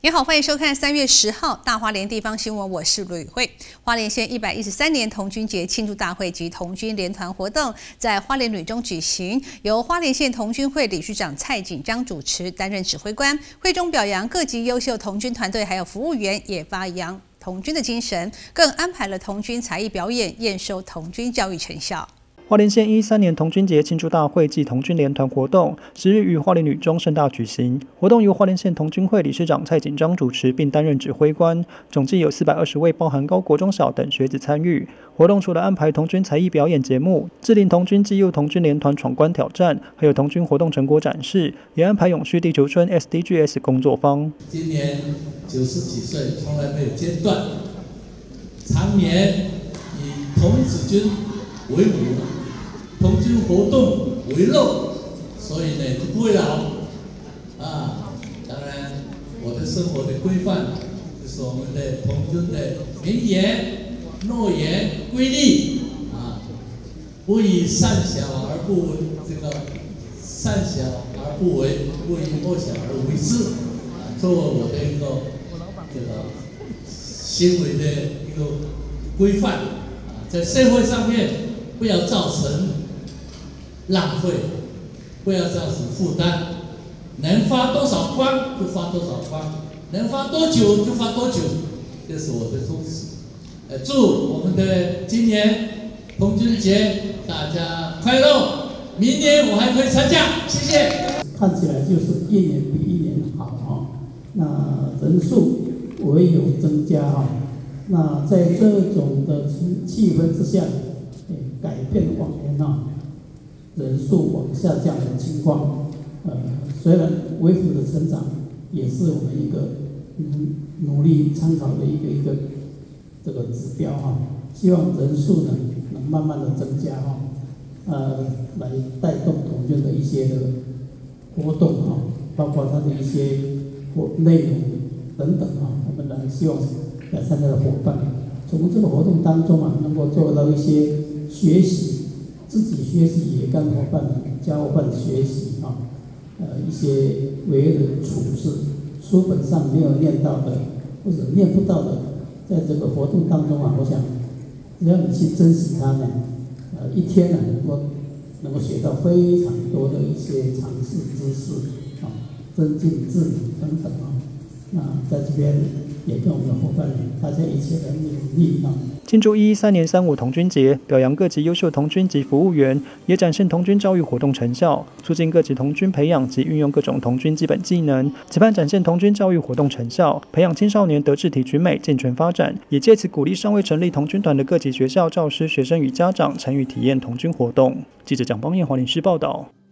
你好，欢迎收看3月10号大花莲地方新闻，我是吕宇慧。花莲县113年童军节庆祝大会及童军联团活动在花莲女中举行，由花莲县童军会理事长蔡锦章主持，担任指挥官。会中表扬各级优秀童军团队，还有服务员，也发扬童军的精神，更安排了童军才艺表演，验收童军教育成效。 花莲县113年童军节庆祝大会暨童军联团活动10日于花莲女中盛大举行。活动由花莲县童军会理事长蔡锦章主持，并担任指挥官。总计有420位，包含高国中小等学子参与。活动除了安排童军才艺表演节目、智龄童军暨幼童军联团闯关挑战，还有童军活动成果展示，也安排永续地球村 SDGs 工作坊。 今年90几岁，从来没有间断，常年以童子军为伍，童军活动为肉，所以呢就不会老啊。当然，我的生活的规范就是我们的童军的名言、诺言、规律啊，不以善小而不善小而不为，不以恶小而为之啊，作为我的一个行为的一个规范啊，在社会上面不要造成浪费，不要造成负担，能发多少光就发多少光，能发多久就发多久，这是我的宗旨。祝我们的今年童军节大家快乐，明年我还可以参加，谢谢。 看起来就是一年比一年好哈，那人数唯有增加哈，那在这种的气氛之下，改变往年啊人数往下降的情况，虽然微幅的成长，也是我们一个努力参考的一个这个指标哈。希望人数呢能慢慢的增加哈，来带动童军的一些的活动哈，包括它的一些内容等等哈，我们来希望来参加的伙伴，从这个活动当中啊，能够做到一些学习。自己学习也跟伙伴交换学习啊，一些为人处事，书本上没有念到的或者念不到的，在这个活动当中啊，我想只要你去珍惜它呢，一天呢能够学到非常多的一些常识知识啊，增进智能等等啊。那在这边也跟我们的伙伴大家一起来努力啊。 庆祝113年3·5童军节，表扬各级优秀童军及服务员，也展现童军教育活动成效，促进各级童军培养及运用各种童军基本技能，期盼展现童军教育活动成效，培养青少年德智体群美健全发展，也借此鼓励尚未成立童军团的各级学校教师、学生与家长参与体验童军活动。记者蒋邦彦华联市报道。